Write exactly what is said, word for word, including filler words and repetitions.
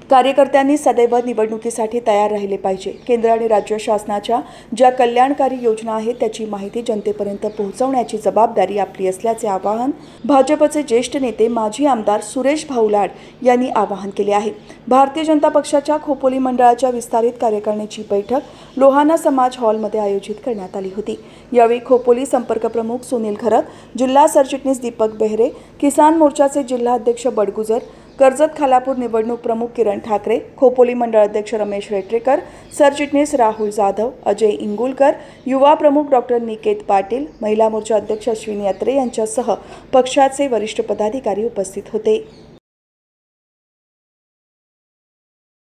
कार्यकर्त्यांनी सदैव निवडणुकीसाठी तयार राहिले पाहिजे। केंद्र आणि राज्य शासनाच्या ज्या कल्याणकारी योजना आहेत त्याची माहिती जनतेपर्यंत पोहोचवण्याची जबाबदारी आपली असल्याचे आवाहन भाजपचे ज्येष्ठ नेते माजी आमदार सुरेश भाऊ लाड यांनी आवाहन केले आहे। भारतीय जनता पक्षाच्या खोपोली मंडळाच्या विस्तारित कार्यकारिणीची बैठक लोहाना समाज हॉलमध्ये आयोजित करण्यात आली होती। यावेळी खोपोली संपर्क प्रमुख सुनील घरत, जिल्हा सरचिटणीस दीपक बेहरे, किसान मोर्चाचे जिल्हा अध्यक्ष बडगुजर, कर्जत खालापूर निवडणूक प्रमुख किरण ठाकरे, खोपोली मंडळ अध्यक्ष रमेश रेटरेकर, सरचिटणीस राहुल जाधव, अजय इंगुलकर, युवा प्रमुख डॉक्टर निकेत पाटील, महिला मोर्चा अध्यक्ष अश्विनी अत्रे यांच्यासह पक्षाचे वरिष्ठ पदाधिकारी उपस्थित होते।